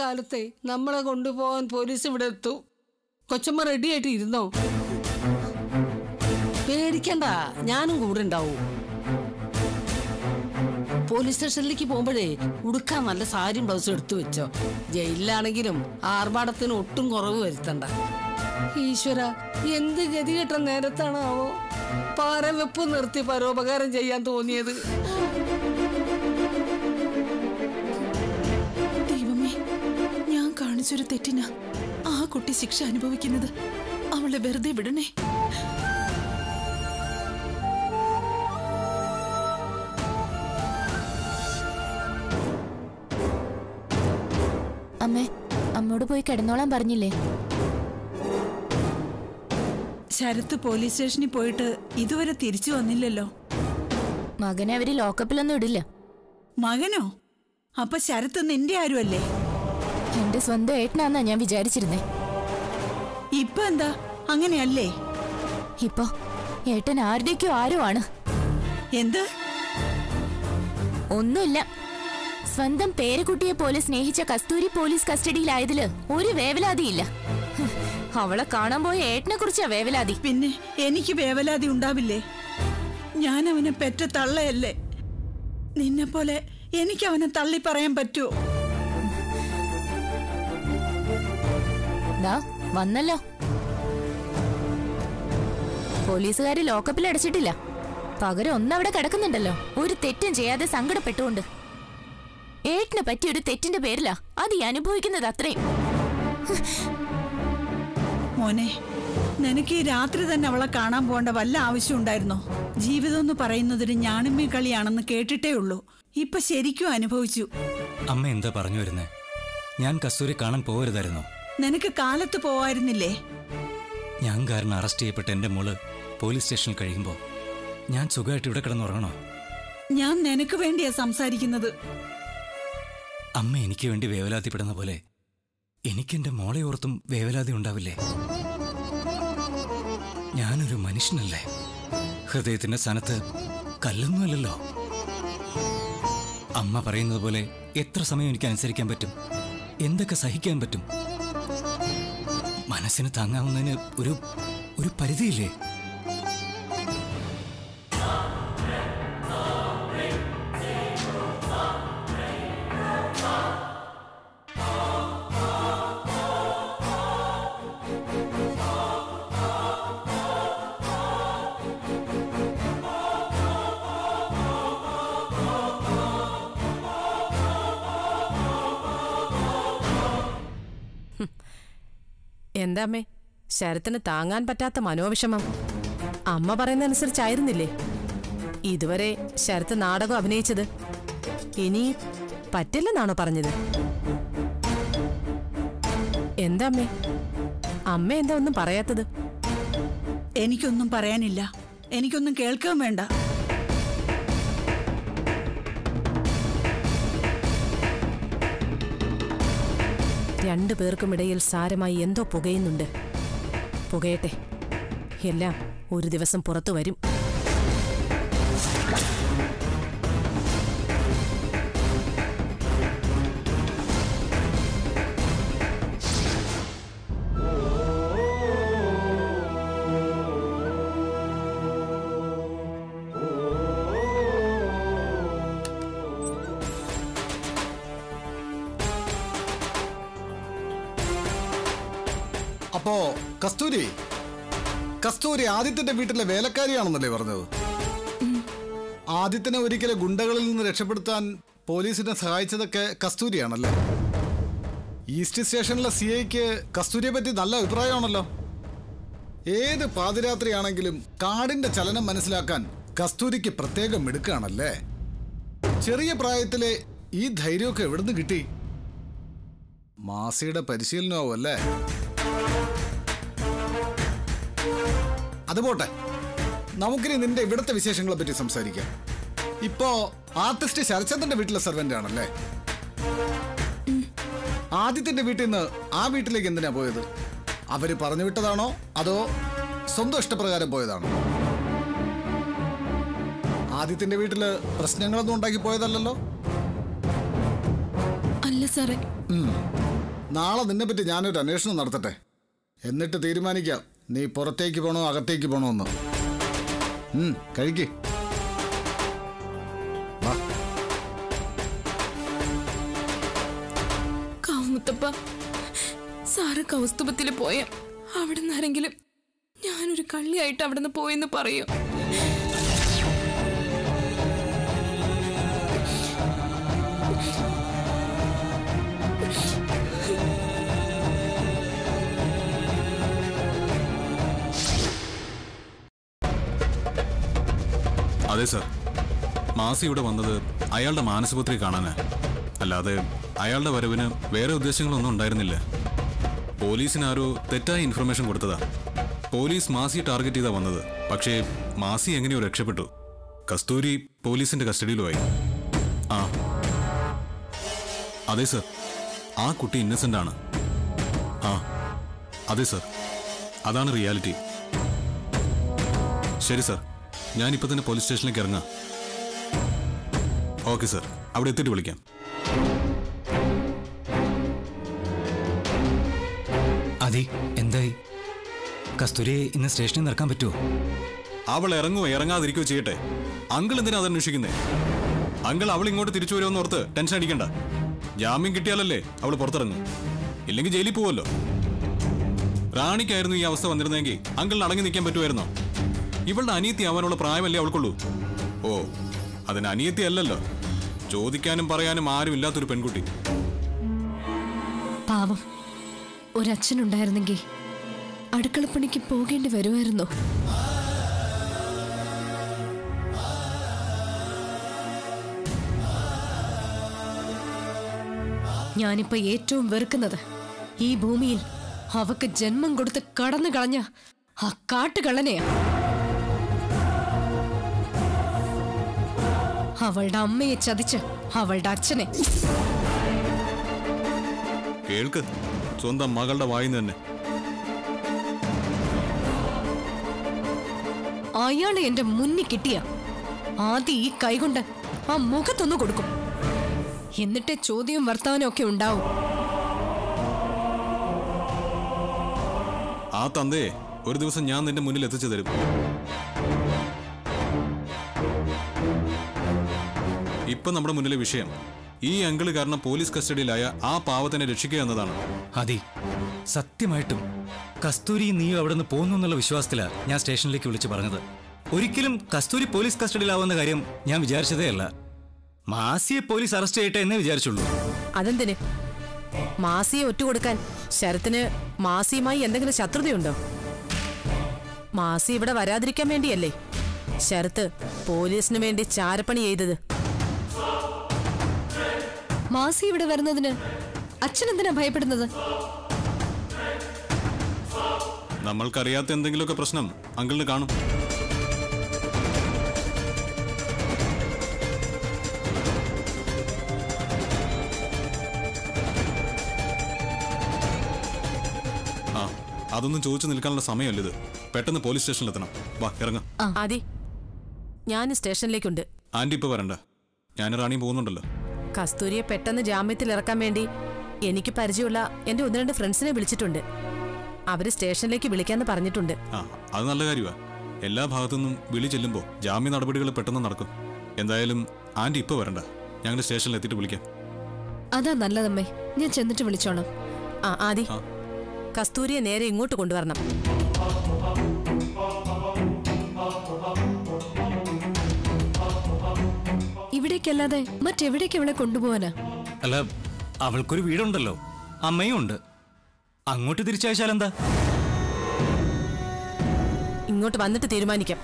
കാലത്തെ നമ്മളെ കൊണ്ടുപോകാൻ പോലീസ് ഇവിടെ എത്തും. കൊച്ചമ്മ റെഡി ആയിട്ട് ഇരുന്നോ? പേടിക്കണ്ട, ഞാനും കൂടെ ഉണ്ടാവും. പോലീസ് സ്റ്റേഷനിലേക്ക് പോകുമ്പോഴേ ഉടുക്കാൻ നല്ല സാരിയും ബ്ലൗസും എടുത്തു വെച്ചോ. ജയിലിലാണെങ്കിലും ആർഭാടത്തിന് ഒട്ടും കുറവ് വരുത്തണ്ട. ഈശ്വര, എന്ത് ഗതികെട്ട നേരത്താണാവോ പാരവെപ്പ് നിർത്തി പരോപകാരം ചെയ്യാൻ തോന്നിയത്. ദൈവമേ, ഞാൻ കാണിച്ചൊരു തെറ്റിനാ ആ കുട്ടി ശിക്ഷ അനുഭവിക്കുന്നത്. അവളെ വെറുതെ വിടണേ. അമ്മേ, അമ്മോട് പോയി കിടന്നോളാൻ പറഞ്ഞില്ലേ? ശരത്ത് പോലീസ് സ്റ്റേഷനിൽ പോയിട്ട് ഇതുവരെ തിരിച്ചു വന്നില്ലല്ലോ. മകനെ അവര് ലോക്കപ്പിലൊന്നും ഇടില്ല. മകനോ? അപ്പൊ ശരത്ത് നിന്റെ ആരുമല്ലേ? എന്റെ സ്വന്തം ഏട്ടനാന്നാ ഞാൻ വിചാരിച്ചിരുന്നേ. ഇപ്പൊ എന്താ അങ്ങനെയല്ലേ? ഇപ്പൊ ഏട്ടൻ ആരുടെയൊക്കെയോ ആരോ ആണ്. എന്ത്? ഒന്നുമില്ല. സ്വന്തം പേരക്കുട്ടിയെ പോലെ സ്നേഹിച്ച കസ്തൂരി പോലീസ് കസ്റ്റഡിയിലായതില് ഒരു വേവലാതിയില്ല. അവളെ കാണാൻ പോയ ഏട്ടനെ കുറിച്ചാ വേവലാതി. പിന്നെ എനിക്ക് വേവലാതി ഉണ്ടാവില്ലേ? ഞാൻ അവനെ പെറ്റ തള്ളയല്ലേ. നിന്നെ പോലെ എനിക്ക് അവനെ തള്ളി പറയാൻ പറ്റുമോ? വന്നല്ലോ. പോലീസുകാര് ലോക്കപ്പിൽ അടച്ചിട്ടില്ല. പകരം ഒന്നവിടെ കിടക്കുന്നുണ്ടല്ലോ, ഒരു തെറ്റും ചെയ്യാതെ സങ്കടപ്പെട്ടുകൊണ്ട്. ഏട്ടനെ പറ്റിയ ഒരു തെറ്റിന്റെ പേരിലാ അത് ഈ അനുഭവിക്കുന്നത്. അത്രയും. മോനെ, നിനക്ക് ഈ രാത്രി തന്നെ അവളെ കാണാൻ പോകേണ്ട വല്ല ആവശ്യം ഉണ്ടായിരുന്നോ? ജീവിതം എന്ന് പറയുന്നതൊരു ഞാണിമ്മ കളിയാണെന്ന് കേട്ടിട്ടേ ഉള്ളൂ. ഇപ്പൊ ശരിക്കും അനുഭവിച്ചു. അമ്മ എന്താ പറഞ്ഞു വരുന്നേ? ഞാൻ കസ്തൂരി കാണാൻ പോകരുതായിരുന്നോ? നിനക്ക് കാലത്ത് പോവായിരുന്നില്ലേ? ഞാൻ കാരണം അറസ്റ്റ് ചെയ്യപ്പെട്ട എന്റെ മോള് പോലീസ് സ്റ്റേഷനിൽ കഴിയുമ്പോ ഞാൻ സുഖമായിട്ട് ഇവിടെ കിടന്നുറങ്ങണോ? ഞാൻ നിനക്ക് വേണ്ടിയാ സംസാരിക്കുന്നത്. അമ്മ എനിക്ക് വേണ്ടി വേവലാതിപ്പെടുന്ന പോലെ എനിക്കെന്റെ മോളെ ഓർത്തും വേവലാതി ഉണ്ടാവില്ലേ? ഞാനൊരു മനുഷ്യനല്ലേ? ഹൃദയത്തിന്റെ സ്ഥാനത്ത് കല്ലൊന്നുമല്ലല്ലോ. അമ്മ പറയുന്നത് പോലെ എത്ര സമയം എനിക്ക് അനുസരിക്കാൻ പറ്റും? എന്തൊക്കെ സഹിക്കാൻ പറ്റും? മനസ്സിന് താങ്ങാവുന്നതിന് ഒരു പരിധിയില്ലേ? എന്താമ്മേ, ശരത്തിന് താങ്ങാൻ പറ്റാത്ത മനോവിഷമം അമ്മ പറയുന്നതനുസരിച്ചായിരുന്നില്ലേ ഇതുവരെ ശരത്ത് നാടകം അഭിനയിച്ചത്? ഇനി പറ്റില്ലെന്നാണോ പറഞ്ഞത്? എന്താമ്മേ, അമ്മ എന്താ ഒന്നും പറയാത്തത്? എനിക്കൊന്നും പറയാനില്ല. എനിക്കൊന്നും കേൾക്കാൻ വേണ്ട. രണ്ടു പേർക്കുമിടയിൽ സാരമായി എന്തോ പുകയുന്നുണ്ട്. പുകയട്ടെ, എല്ലാം ഒരു ദിവസം പുറത്തു വരും. അപ്പോ കസ്തൂരി ആദിത്യന്റെ വീട്ടിലെ വേലക്കാരിയാണെന്നല്ലേ പറഞ്ഞത്? ആദിത്യനെ ഒരിക്കലും ഗുണ്ടകളിൽ നിന്ന് രക്ഷപ്പെടുത്താൻ പോലീസിനെ സഹായിച്ചതൊക്കെ കസ്തൂരിയാണല്ലേ? ഈസ്റ്റ് സ്റ്റേഷനിലെ CIക്ക് കസ്തൂരിയെ പറ്റി നല്ല അഭിപ്രായമാണല്ലോ. ഏത് പാതിരാത്രിയാണെങ്കിലും കാടിന്റെ ചലനം മനസ്സിലാക്കാൻ കസ്തൂരിക്ക് പ്രത്യേകം മിടുക്കാണല്ലേ? ചെറിയ പ്രായത്തിലെ ഈ ധൈര്യമൊക്കെ എവിടുന്ന് കിട്ടി? മാസിയുടെ പരിശീലനമാവും അല്ലേ? അതുപോട്ടെ, നമുക്കിനി നിന്റെ ഇവിടുത്തെ വിശേഷങ്ങളെ പറ്റി സംസാരിക്കാം. ഇപ്പോ ആർട്ടിസ്റ്റ് ശരചന്ദ്രന്റെ വീട്ടിലെ സെർവന്റ് ആണല്ലേ? ആദിത്യന്റെ വീട്ടിൽ നിന്ന് ആ വീട്ടിലേക്ക് എന്തിനാ പോയത്? അവര് പറഞ്ഞു വിട്ടതാണോ അതോ സ്വന്തം ഇഷ്ടപ്രകാരം പോയതാണോ? ആദിത്യന്റെ വീട്ടില് പ്രശ്നങ്ങളൊന്നും ഉണ്ടാക്കി പോയതല്ലോ? അല്ല സാറേ. നാളെ നിന്നെപ്പറ്റി ഞാനൊരു അന്വേഷണം നടത്തട്ടെ. എന്നിട്ട് തീരുമാനിക്കാം നീ പുറത്തേക്ക് പോണോ അകത്തേക്ക് പോണോ എന്ന്. കഴിക്ക്. മുത്തപ്പ, സാറ് കൗസ്തുഭത്തിൽ പോയ അവിടെ നിന്ന് ആരെങ്കിലും ഞാനൊരു കള്ളിയായിട്ട് അവിടെ നിന്ന് പോയെന്ന് പറയൂ. അതെ സർ, മാസി ഇവിടെ വന്നത് അയാളുടെ മാനസപുത്രി കാണാനാ. അല്ലാതെ അയാളുടെ വരവിന് വേറെ ഉദ്ദേശങ്ങളൊന്നും ഉണ്ടായിരുന്നില്ല. പോലീസിന് ആരോ തെറ്റായ ഇൻഫർമേഷൻ കൊടുത്തതാ. പോലീസ് മാസിയെ ടാർഗറ്റ് ചെയ്താ വന്നത്. പക്ഷേ മാസി എങ്ങനെയോ രക്ഷപ്പെട്ടു. കസ്തൂരി പോലീസിന്റെ കസ്റ്റഡിയിലുമായി. ആ അതെ സർ, ആ കുട്ടി ഇന്നസെന്റ് ആണ്. ആ അതെ സർ, അതാണ് റിയാലിറ്റി. ശരി സർ, ഞാനിപ്പോൾ തന്നെ പോലീസ് സ്റ്റേഷനിലേക്ക് ഇറങ്ങാം. ഓക്കെ സർ, അവിടെ എത്തിയിട്ട് വിളിക്കാം. അതി എന്തായി? കസ്തൂരിയെ ഇന്ന് സ്റ്റേഷനിൽ നിറക്കാൻ പറ്റുമോ? അവൾ ഇറങ്ങുമോ ഇറങ്ങാതിരിക്കുകയോ ചെയ്യട്ടെ. അങ്കിൾ എന്തിനാ അത് അന്വേഷിക്കുന്നേ? അങ്കിൾ അവൾ ഇങ്ങോട്ട് തിരിച്ചു വരുമെന്ന് ഓർത്ത് ടെൻഷൻ അടിക്കണ്ട. ജാമ്യം കിട്ടിയാലല്ലേ അവൾ പുറത്തിറങ്ങും. ഇല്ലെങ്കിൽ ജയിലിൽ പോവല്ലോ. റാണിക്കായിരുന്നു ഈ അവസ്ഥ വന്നിരുന്നെങ്കിൽ അങ്കിളിന് അടങ്ങി നിൽക്കാൻ പറ്റുമായിരുന്നോ? ഇവളുടെ അനിയത്തി ആവാനുള്ള പ്രായമല്ലേ അവൾക്കുള്ളൂ. ഓ, അതിന് അനിയത്തി അല്ലല്ലോ, ചോദിക്കാനും പറയാനും ആരും ഇല്ലാത്തൊരു പെൺകുട്ടി. പാവം, ഒരച്ഛനുണ്ടായിരുന്നെങ്കിൽ അടുക്കളപ്പണിക്ക് പോകേണ്ടി വരുമായിരുന്നോ? ഞാനിപ്പോ ഏറ്റവും വെറുക്കുന്നത് ഈ ഭൂമിയിൽ അവക്ക് ജന്മം കൊടുത്ത് കടന്നു കളഞ്ഞ ആ കാട്ടുകള്ളനെയാ. അവളുടെ അമ്മയെ ചതിച്ച് അവളുടെ അച്ഛനെ. കേൾക്ക്, സ്വന്തം മകളുടെ വായിന്ന് തന്നെ. അയാളെ എന്റെ മുന്നിൽ കിട്ടിയ ആദ്യം ഈ കൈകൊണ്ട് ആ മുഖത്തൊന്നു കൊടുക്കും. എന്നിട്ട് ചോദ്യവും വർത്തമാനവും ഒക്കെ ഉണ്ടാവും. ആ തന്തയെ ഒരു ദിവസം ഞാൻ നിന്റെ മുന്നിൽ എത്തിച്ചു തരും. ഇപ്പൊ നമ്മുടെ മുന്നിലെ വിഷയം ഈ അങ്കിള് കാരണം പോലീസ് കസ്റ്റഡിയിലായ ആ പാവത്തിനെ രക്ഷിക്കുക എന്നതാണ്. അതി, സത്യമായിട്ടും കസ്തൂരി നീയും അവിടെ നിന്ന് പോകുന്നു എന്നുള്ള വിശ്വാസത്തിലാ ഞാൻ സ്റ്റേഷനിലേക്ക് വിളിച്ചു പറഞ്ഞത്. ഒരിക്കലും കസ്തൂരി പോലീസ് കസ്റ്റഡിയിലാവുന്ന കാര്യം ഞാൻ വിചാരിച്ചതേ അല്ല. മാസിയെ പോലീസ് അറസ്റ്റ് ചെയ്യട്ടെ എന്നേ വിചാരിച്ചുള്ളൂ. അതെന്തിന്? മാസിയെ ഒറ്റുകൊടുക്കാൻ ശരത്തിന് മാസിയുമായി എന്തെങ്കിലും ശത്രുതയുണ്ടോ? മാസി ഇവിടെ വരാതിരിക്കാൻ വേണ്ടിയല്ലേ ശരത്ത് പോലീസിന് വേണ്ടി ചാരപ്പണി ചെയ്തത്? മാസി ഇവിടെ വരുന്നതിന് അച്ഛൻ എന്തിനാ ഭയപ്പെടുന്നത്? നമ്മൾക്കറിയാത്ത എന്തെങ്കിലുമൊക്കെ പ്രശ്നം അങ്കിളിന് കാണും. ആ, അതൊന്നും ചോദിച്ചു നിൽക്കാനുള്ള സമയമല്ല ഇത്. പെട്ടെന്ന് പോലീസ് സ്റ്റേഷനിൽ എത്തണം. വാ, ഇറങ്ങാം. ആദി, ഞാൻ സ്റ്റേഷനിലേക്കുണ്ട്. ആന്റി ഇപ്പൊ വരണ്ട, ഞാൻ റാണിയും പോകുന്നുണ്ടല്ലോ. കസ്തൂരിയെ പെട്ടെന്ന് ജാമ്യത്തിൽ ഇറക്കാൻ വേണ്ടി എനിക്ക് പരിചയമുള്ള എന്റെ 1-2 ഫ്രണ്ട്സിനെ വിളിച്ചിട്ടുണ്ട്. അവര് സ്റ്റേഷനിലേക്ക് വിളിക്കാന്ന് പറഞ്ഞിട്ടുണ്ട്. ആ, അത് നല്ല കാര്യമാ. എല്ലാ ഭാഗത്തുനിന്നും വിളി ചെല്ലുമ്പോൾ ജാമ്യ നടപടികൾ പെട്ടെന്ന് നടക്കും. എന്തായാലും ആന്റി ഇപ്പൊ വരണ്ട, ഞങ്ങൾ സ്റ്റേഷനിൽ എത്തിയിട്ട് വിളിക്കാം. അതാ നല്ലതമ്മേ, ഞാൻ ചെന്നിട്ട് വിളിച്ചോളാം. ആ ആദി, കസ്തൂരിയെ നേരെ ഇങ്ങോട്ട് കൊണ്ടുവരണം. ഇവിടേക്കല്ലാതെ മറ്റെവിടേക്ക് അവളെ കൊണ്ടുപോവാനാ? അല്ല, അവൾക്കൊരു വീടുണ്ടല്ലോ, അമ്മയും ഉണ്ട്. അങ്ങോട്ട് തിരിച്ചയച്ചാൽ എന്താ? ഇങ്ങോട്ട് വന്നിട്ട് തീരുമാനിക്കാം.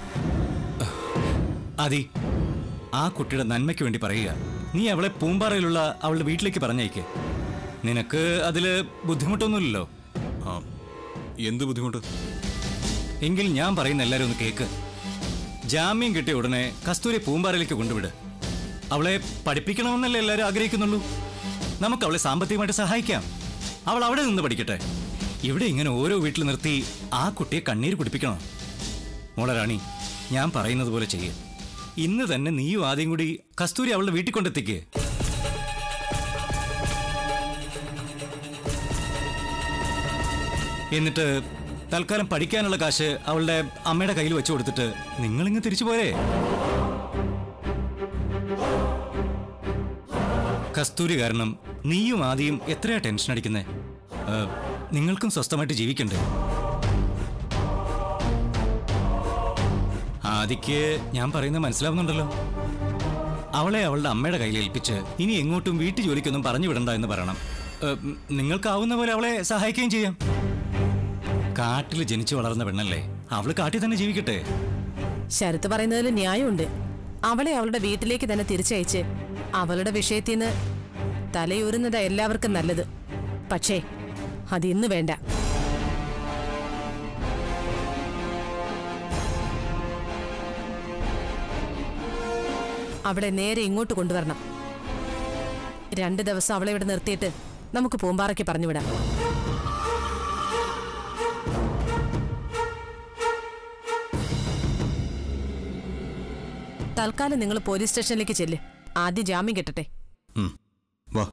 അതി, ആ കുട്ടിയുടെ നന്മയ്ക്ക് വേണ്ടി പറയുക. നീ അവളെ പൂമ്പാറയിലുള്ള അവളുടെ വീട്ടിലേക്ക് പറഞ്ഞയക്ക്. നിനക്ക് അതില് ബുദ്ധിമുട്ടൊന്നുമില്ലല്ലോ. എന്ത് ബുദ്ധിമുട്ട്? എങ്കിൽ ഞാൻ പറയുന്ന എല്ലാവരും ഒന്ന് കേക്ക്. ജാമ്യം കിട്ടിയ ഉടനെ കസ്തൂരി പൂമ്പാറയിലേക്ക് കൊണ്ടുവിട്. അവളെ പഠിപ്പിക്കണമെന്നല്ലേ എല്ലാവരും ആഗ്രഹിക്കുന്നുള്ളൂ. നമുക്ക് അവളെ സാമ്പത്തികമായിട്ട് സഹായിക്കാം. അവൾ അവിടെ നിന്ന് പഠിക്കട്ടെ. ഇവിടെ ഇങ്ങനെ ഓരോ വീട്ടിൽ നിർത്തി ആ കുട്ടിയെ കണ്ണീര് കുടിപ്പിക്കണോ? മോളെ റാണി, ഞാൻ പറയുന്നത് പോലെ ചെയ്യ്. ഇന്ന് തന്നെ നീയും ആദ്യം കൂടി കസ്തൂരി അവളുടെ വീട്ടിൽ കൊണ്ടെത്തിക്ക്. എന്നിട്ട് തൽക്കാലം പഠിക്കാനുള്ള കാശ് അവളുടെ അമ്മയുടെ കയ്യിൽ വെച്ചു കൊടുത്തിട്ട് നിങ്ങളിങ്ങ് തിരിച്ചു പോരേ? കസ്തൂരി കാരണം നീയും ആദ്യം എത്രയാ ടെൻഷൻ അടിക്കുന്നേ? നിങ്ങൾക്കും സ്വസ്ഥമായിട്ട് ജീവിക്കണ്ടേ? ആദിക്ക് ഞാൻ പറയുന്നത് മനസ്സിലാവുന്നുണ്ടല്ലോ. അവളെ അവളുടെ അമ്മയുടെ കയ്യിൽ ഏൽപ്പിച്ച് ഇനി എങ്ങോട്ടും വീട്ടു ജോലിക്കൊന്നും പറഞ്ഞു വിടണ്ട എന്ന് പറയണം. നിങ്ങൾക്കാവുന്ന പോലെ അവളെ സഹായിക്കുകയും ചെയ്യാം. കാട്ടിൽ ജനിച്ചു വളർന്ന പെണ്ണല്ലേ, അവള് കാട്ടിൽ തന്നെ ജീവിക്കട്ടെ. ശരത്ത് പറയുന്നതിൽ ന്യായമുണ്ട്. അവളെ അവളുടെ വീട്ടിലേക്ക് തന്നെ തിരിച്ചയച്ച് അവളുടെ വിഷയത്തിൽ നിന്ന് തലയൂരുന്നതാ എല്ലാവർക്കും നല്ലത്. പക്ഷേ അതിന്ന് വേണ്ട. അവളെ നേരെ ഇങ്ങോട്ട് കൊണ്ടുവരണം. 2 ദിവസം അവളെ ഇവിടെ നിർത്തിയിട്ട് നമുക്ക് പൂമ്പാറയ്ക്ക് പറഞ്ഞുവിടാം. തൽക്കാലം നിങ്ങൾ പോലീസ് സ്റ്റേഷനിലേക്ക് ചെല്ല്. ആദ്യം ജാമ്യം കിട്ടട്ടെ. വാ.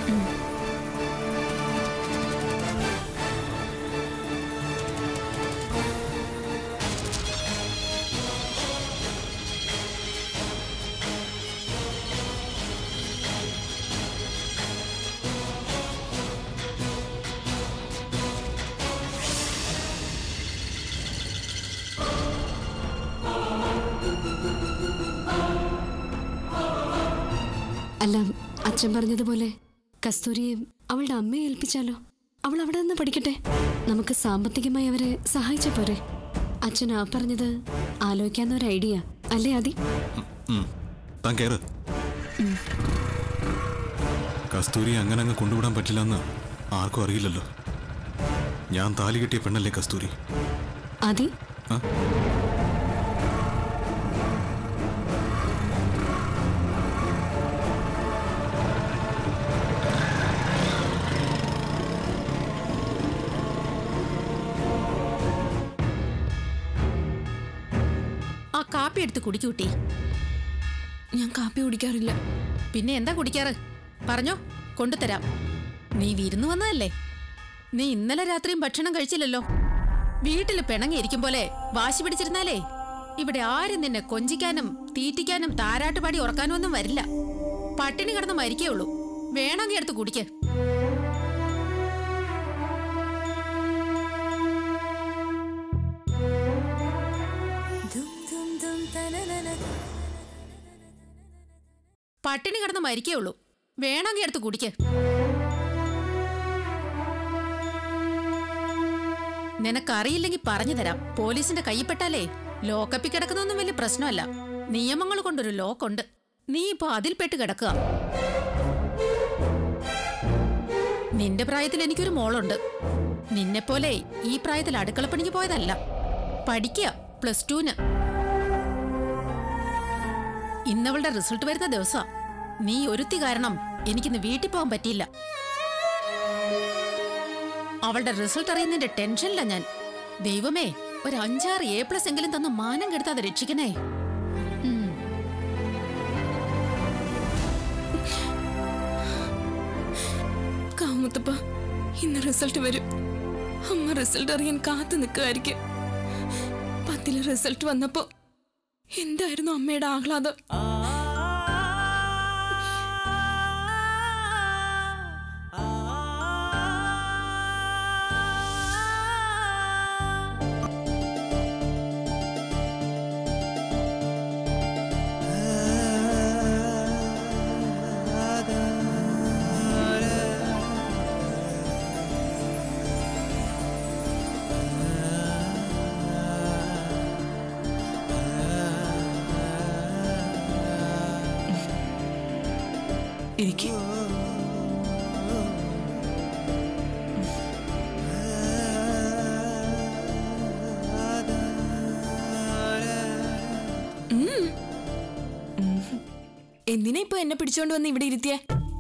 അല്ല, അച്ഛൻ പറഞ്ഞതുപോലെ കസ്തൂരിയെ അവളുടെ അമ്മയെ ഏൽപ്പിച്ചാലോ? അവൾ അവിടെ നിന്ന് പഠിക്കട്ടെ. നമുക്ക് സാമ്പത്തികമായി അവരെ സഹായിച്ച പോരെ? അച്ഛൻ ആ പറഞ്ഞത് ആലോചിക്കാവുന്ന ഒരു ഐഡിയ അല്ലേ ആദി? കസ്തൂരി അങ്ങനെ അങ്ങ് കൊണ്ടുവിടാൻ പറ്റില്ലെന്ന് ആർക്കും അറിയില്ലല്ലോ. ഞാൻ താലി കെട്ടിയ പെണ്ണല്ലേ കസ്തൂരി. ആദി, ആ കാപ്പി എടുത്ത് കുടിക്കൂട്ടി. ഞാൻ കാപ്പി കുടിക്കാറില്ല. പിന്നെ എന്താ കുടിക്കാറ്? പറഞ്ഞോ, കൊണ്ടുതരാം. നീ വിരുന്നു വന്നതല്ലേ? നീ ഇന്നലെ രാത്രിയും ഭക്ഷണം കഴിച്ചില്ലല്ലോ. വീട്ടിൽ പിണങ്ങിയിരിക്കും പോലെ വാശി പിടിച്ചിരുന്നാലേ ഇവിടെ ആരും നിന്നെ കൊഞ്ചിക്കാനും തീറ്റിക്കാനും താരാട്ടുപാടി ഉറക്കാനും ഒന്നും വരില്ല. പട്ടിണി കിടന്ന് മരിക്കേ ഉള്ളൂ. വേണമെങ്കിൽ എടുത്ത് കുടിക്ക്. പട്ടിണി കിടന്ന് മരിക്കേ ഉള്ളൂ. വേണമെങ്കിൽ എടുത്ത് കുടിക്ക്. നിനക്കറിയില്ലെങ്കിൽ പറഞ്ഞു തരാം. പോലീസിന്റെ കൈപ്പെട്ടാലേ ലോക്കപ്പിൽ കിടക്കുന്നൊന്നും വലിയ പ്രശ്നമല്ല. നിയമങ്ങൾ കൊണ്ടൊരു ലോക്കുണ്ട്. നീ ഇപ്പൊ അതിൽപ്പെട്ട് കിടക്കുക. നിന്റെ പ്രായത്തിൽ എനിക്കൊരു മോളുണ്ട്. നിന്നെപ്പോലെ ഈ പ്രായത്തിൽ അടുക്കളപ്പണിക്ക് പോയതല്ല. പഠിക്കുക, +2. ഇന്നവളുടെ റിസൾട്ട് വരുന്ന ദിവസാ. നീ ഒരുത്തി കാരണം എനിക്കിന്ന് വീട്ടിൽ പോകാൻ പറ്റിയില്ല. അവളുടെ റിസൾട്ട് അറിയുന്നതിന്റെ ടെൻഷനില്ല ഞാൻ. ദൈവമേ, ഒരു 5-6 A+ എങ്കിലും തന്ന് മാനം കെടുത്താതെ രക്ഷിക്കണേ. കാമുത്തപ്പ, ഇന്ന് റിസൾട്ട് വരും. അമ്മ റിസൾട്ട് അറിയാൻ കാത്തു നിൽക്കുമായിരിക്കും. 10ലെ റിസൾട്ട് വന്നപ്പോ എന്തായിരുന്നു അമ്മയുടെ ആഹ്ലാദം! ഇരിക്ക്. എന്തിനാ ഇപ്പൊ എന്നെ പിടിച്ചോണ്ട് വന്ന് ഇവിടെ ഇരുത്തിയ?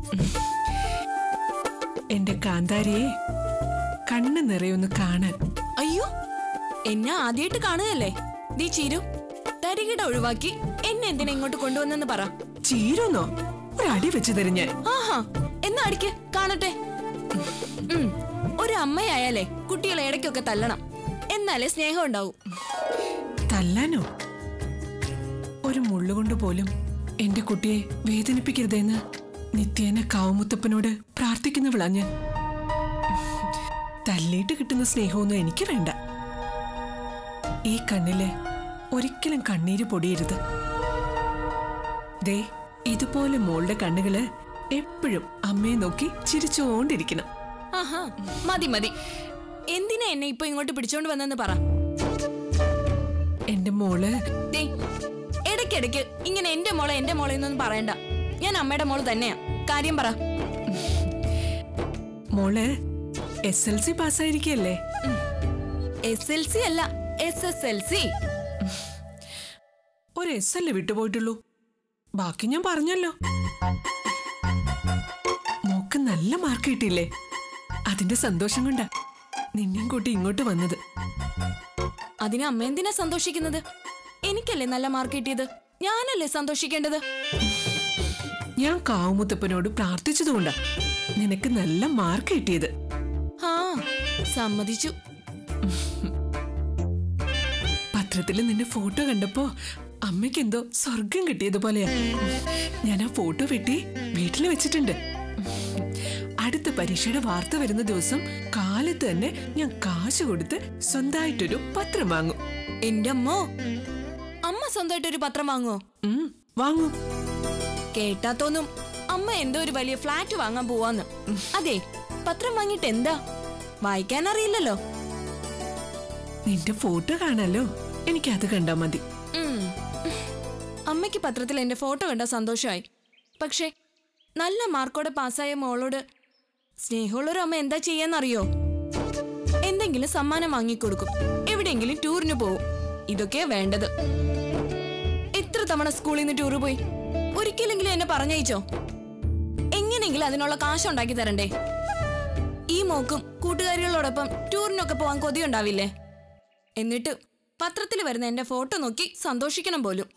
എന്റെ കാന്താരിയെ കണ്ണ് നിറയൊന്ന് കാണാൻ. അയ്യോ, എന്നെ ആദ്യമായിട്ട് കാണുകയല്ലേ? നീ ചീരു, തരികിട ഒഴിവാക്കി എന്നെ എന്തിനാ ഇങ്ങോട്ട് കൊണ്ടുവന്നെന്ന് പറ. ചീരുന്നോ? ഒരടി വെച്ച് തരും ഞാൻ. ആഹാ, എന്നാ അടിക്ക് കാണട്ടെ. ഒരു അമ്മയായാലേ കുട്ടികളെ ഇടയ്ക്കൊക്കെ തല്ലണം, എന്നാലേ സ്നേഹം ഉണ്ടാവും. തല്ലാനോ? ഒരു മുള്ളുകൊണ്ട് പോലും എന്റെ കുട്ടിയെ വേദനിപ്പിക്കരുതെന്ന് നിത്യേന കാവുമുത്തപ്പനോട് പ്രാർത്ഥിക്കുന്നവളാ ഞാൻ. തല്ലിയിട്ട് കിട്ടുന്ന സ്നേഹമൊന്നും എനിക്ക് വേണ്ട. ഈ കണ്ണില് ഒരിക്കലും കണ്ണീര് പൊടിയരുത്. ദേ, ഇതുപോലെ മോളുടെ കണ്ണുകള് എപ്പോഴും അമ്മയെ നോക്കി ചിരിച്ചുകൊണ്ടിരിക്കണം. ആഹാ, മതി മതി. എന്തിനാ എന്നെ ഇപ്പൊ ഇങ്ങോട്ട് പിടിച്ചോണ്ട് വന്നെന്ന് പറ. എന്റെ മോള് ദേ, ഇടയ്ക്കിടയ്ക്ക് ഇങ്ങനെ എന്റെ മോളെ എന്നൊന്നും പറയണ്ട. ഞാൻ അമ്മയുടെ മോള് തന്നെയാ. കാര്യം പറ. മോള് SLC പാസ്സായിരിക്കല്ലേ? SLC അല്ല, SSLC. ഒരു SL വിട്ടുപോയിട്ടുള്ളൂ, ബാക്കി ഞാൻ പറഞ്ഞല്ലോ. മോക്ക് നല്ല മാർക്ക് കിട്ടിയില്ലേ? അതിന്റെ സന്തോഷം കൊണ്ടാ നിന്നെയും കൂട്ടി ഇങ്ങോട്ട് വന്നത്. അതിന് അമ്മ എന്തിനാ സന്തോഷിക്കുന്നത്? എനിക്കല്ലേ നല്ല മാർക്ക് കിട്ടിയത്, ഞാനല്ലേ സന്തോഷിക്കേണ്ടത്. ഞാൻ കാവുമുത്തപ്പനോട് പ്രാർത്ഥിച്ചതുകൊണ്ടാ നിനക്ക് നല്ല മാർക്ക് കിട്ടിയത്. ആ, സമ്മതിച്ചു. പത്രത്തില് നിന്റെ ഫോട്ടോ കണ്ടപ്പോ അമ്മയ്ക്ക് എന്തോ സ്വർഗം കിട്ടിയതുപോലെയാ. ഞാൻ ആ ഫോട്ടോ വെട്ടി വീട്ടിൽ വെച്ചിട്ടുണ്ട്. അടുത്ത പരീക്ഷയുടെ വാർത്ത വരുന്ന ദിവസം കാലത്ത് തന്നെ ഞാൻ കാശ് കൊടുത്ത് സ്വന്തമായിട്ടൊരു പത്രം വാങ്ങും. എന്റെ അമ്മോ, അമ്മ സ്വന്തമായിട്ടൊരു പത്രം വാങ്ങുവോ? വാങ്ങും. കേട്ടാ തോന്നും അമ്മ എന്തോ ഒരു വലിയ ഫ്ലാറ്റ് വാങ്ങാൻ പോവാന്ന്. അതെ, പത്രം വാങ്ങിട്ട് എന്താ, വായിക്കാൻ അറിയില്ലല്ലോ. നിന്റെ ഫോട്ടോ കാണാലോ, എനിക്ക് അത് കണ്ടാ മതി. അമ്മയ്ക്ക് പത്രത്തിൽ എന്റെ ഫോട്ടോ കണ്ട സന്തോഷമായി. പക്ഷെ നല്ല മാർക്കോടെ പാസ്സായ മോളോട് സ്നേഹമുള്ളൊരു അമ്മ എന്താ ചെയ്യാന്നറിയോ? എന്തെങ്കിലും സമ്മാനം വാങ്ങിക്കൊടുക്കും, എവിടെയെങ്കിലും ടൂറിന് പോവും. ഇതൊക്കെയാ വേണ്ടത്. എത്ര തവണ സ്കൂളിൽ നിന്ന് ടൂറ് പോയി? ഒരിക്കലെങ്കിലും എന്നെ പറഞ്ഞയച്ചോ? എങ്ങനെയെങ്കിലും അതിനുള്ള കാശുണ്ടാക്കി തരണ്ടേ? ഈ മോക്കും കൂട്ടുകാരികളോടൊപ്പം ടൂറിനൊക്കെ പോവാൻ കൊതിയുണ്ടാവില്ലേ? എന്നിട്ട് പത്രത്തിൽ വരുന്ന എന്റെ ഫോട്ടോ നോക്കി സന്തോഷിക്കണം പോലും.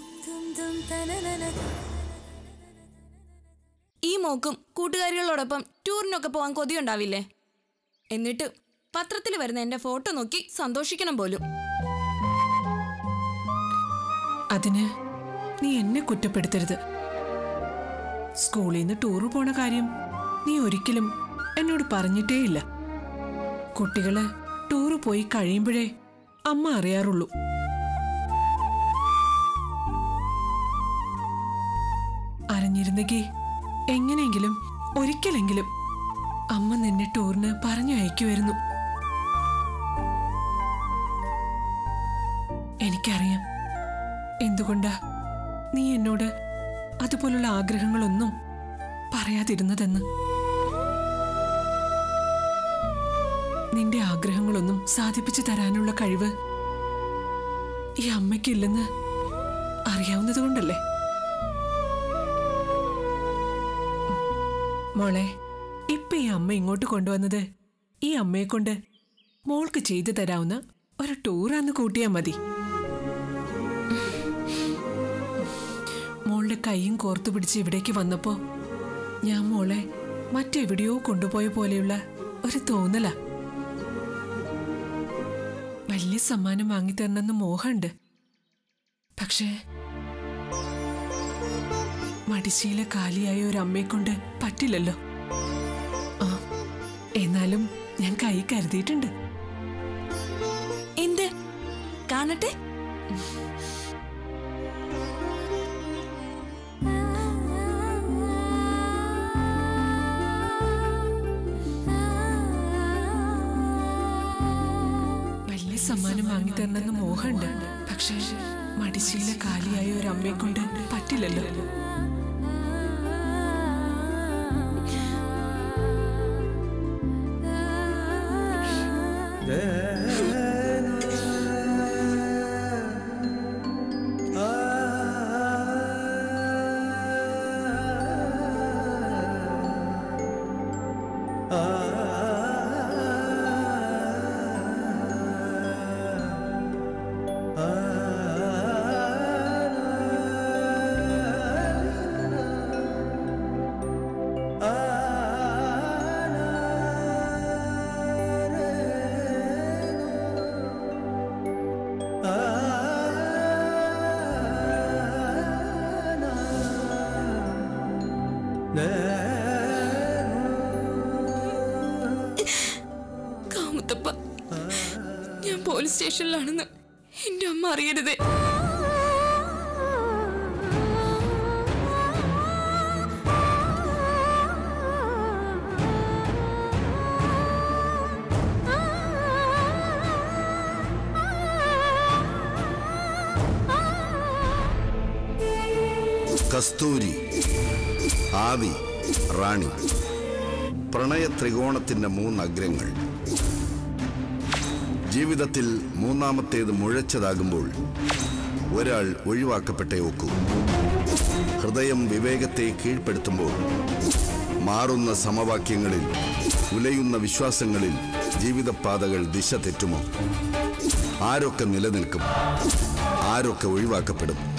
ഈ മോക്കും കൂട്ടുകാരികളോടൊപ്പം ടൂറിനൊക്കെ പോവാൻ കൊതിയുണ്ടാവില്ലേ? എന്നിട്ട് പത്രത്തിൽ വരുന്ന എന്റെ ഫോട്ടോ നോക്കി സന്തോഷിക്കണം പോലും. അതിന് നീ എന്നെ കുറ്റപ്പെടുത്തരുത്. സ്കൂളിൽ നിന്ന് ടൂറ് പോണ കാര്യം നീ ഒരിക്കലും എന്നോട് പറഞ്ഞിട്ടേയില്ല. കുട്ടികള് ടൂറ് പോയി കഴിയുമ്പോഴേ അമ്മ അറിയാറുള്ളൂ. അറിഞ്ഞിരുന്നെങ്കിൽ എങ്ങനെയെങ്കിലും ഒരിക്കലെങ്കിലും അമ്മ നിന്നെ ടൂറിന് പറഞ്ഞു അയക്കുമായിരുന്നു. എനിക്കറിയാം എന്തുകൊണ്ടാ നീ എന്നോട് അതുപോലുള്ള ആഗ്രഹങ്ങളൊന്നും പറയാതിരുന്നതെന്ന്. നിന്റെ ആഗ്രഹങ്ങളൊന്നും സാധിപ്പിച്ചു തരാനുള്ള കഴിവ് ഈ അമ്മയ്ക്കില്ലെന്ന് അറിയാവുന്നതുകൊണ്ടല്ലേ? മോളെ, ഇപ്പൊ ഈ അമ്മ ഇങ്ങോട്ട് കൊണ്ടുവന്നത് ഈ അമ്മയെ കൊണ്ട് മോൾക്ക് ചെയ്തു തരാവുന്ന ഒരു ടൂറാന്ന് കൂട്ടിയാ മതി. മോളുടെ കൈയും കോർത്തു പിടിച്ച് ഇവിടേക്ക് വന്നപ്പോ ഞാൻ മോളെ മറ്റെവിടെയോ കൊണ്ടുപോയ പോലെയുള്ള ഒരു തോന്നല. വലിയ സമ്മാനം വാങ്ങിത്തരണമെന്ന് മോഹമുണ്ട്. പക്ഷേ മടിശീല കാലിയായ ഒരു അമ്മയെ കൊണ്ട് പറ്റില്ലല്ലോ. ആ, എന്നാലും ഞാൻ കൈ കരുതിയിട്ടുണ്ട്. എന്ത് കാണട്ടെ? വലിയ സമ്മാനം വാങ്ങിത്തരണമെന്ന് മോഹമുണ്ട്. പക്ഷേ മടിശീല കാലിയായ ഒരു അമ്മയെ കൊണ്ട് പറ്റില്ലല്ലോ. കാമുത്തപ്പ, ഞാൻ പോലീസ് സ്റ്റേഷനിലാണെന്ന് എന്റെ അമ്മ അറിയരുതേ. കസ്തൂരി, ആവി, റാണി, പ്രണയ ത്രികോണത്തിന്റെ 3 അഗ്രങ്ങൾ. ജീവിതത്തിൽ മൂന്നാമത്തേത് മുഴച്ചതാകുമ്പോൾ ഒരാൾ ഒഴിവാക്കപ്പെട്ടേ ഒക്കൂ. ഹൃദയം വിവേകത്തെ കീഴ്പ്പെടുത്തുമ്പോൾ മാറുന്ന സമവാക്യങ്ങളിൽ, ഉലയുന്ന വിശ്വാസങ്ങളിൽ ജീവിതപാതകൾ ദിശ തെറ്റുമോ? ആരൊക്കെ നിലനിൽക്കും, ആരൊക്കെ ഒഴിവാക്കപ്പെടും?